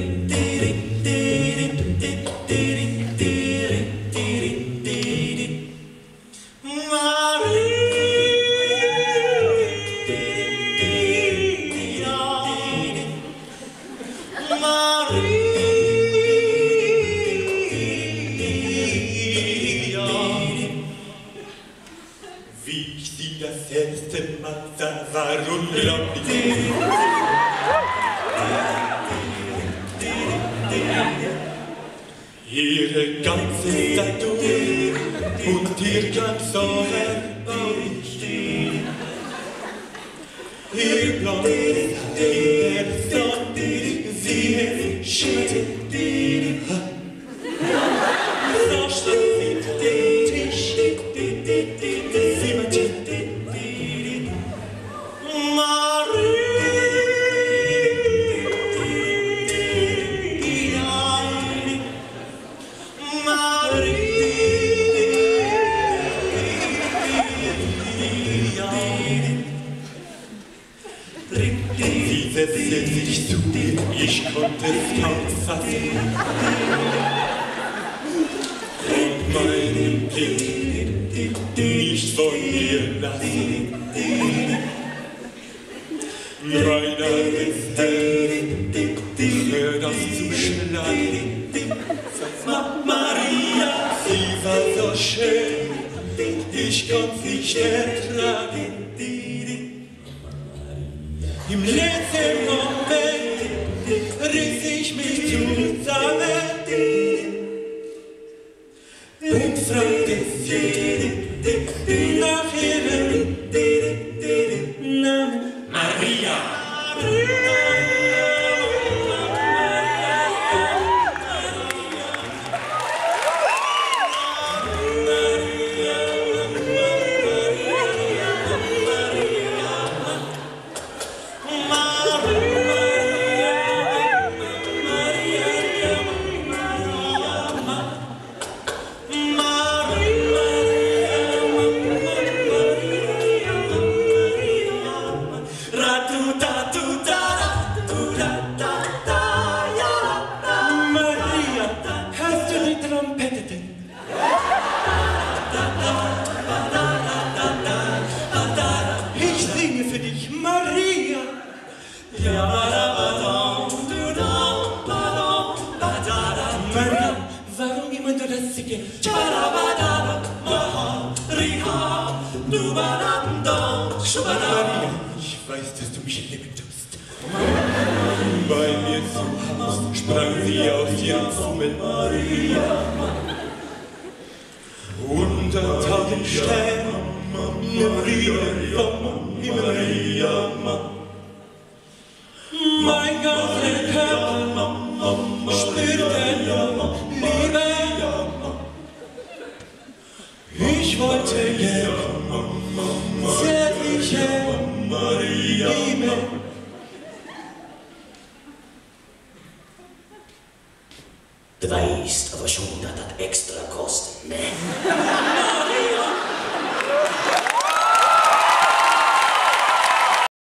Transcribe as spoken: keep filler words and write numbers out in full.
Ihre ganze Statur und ihr Gang so herrlich, ihr blondes Haar, der Sonne, sie schimmerte, so stand sie den Tisch, sie Sie setzte sich zu mir, ich konnte es kaum fassen. Und meinen Blick nicht von mir lassen. Reineres Herz, hört auf zu schlagen. Maria, sie war so schön, ich konnt's nicht ertragen. Im letzten Moment riss ich mich zusammen und fragte sie nach ihrem Namen. Maria! Ich singe für dich, Maria. Maria, warum immer du das singen? Maria, ich weiß, dass du mich lieben tust. Bei mir zu Haus sprang sie aus ihrem Fummel. Unter tausend Sternen, Maria, Maria, mein ganzer Körper spürte Liebe. Ich wollte gern zärtliche Liebe. Du weißt aber schon, dass das extra kostet, ne?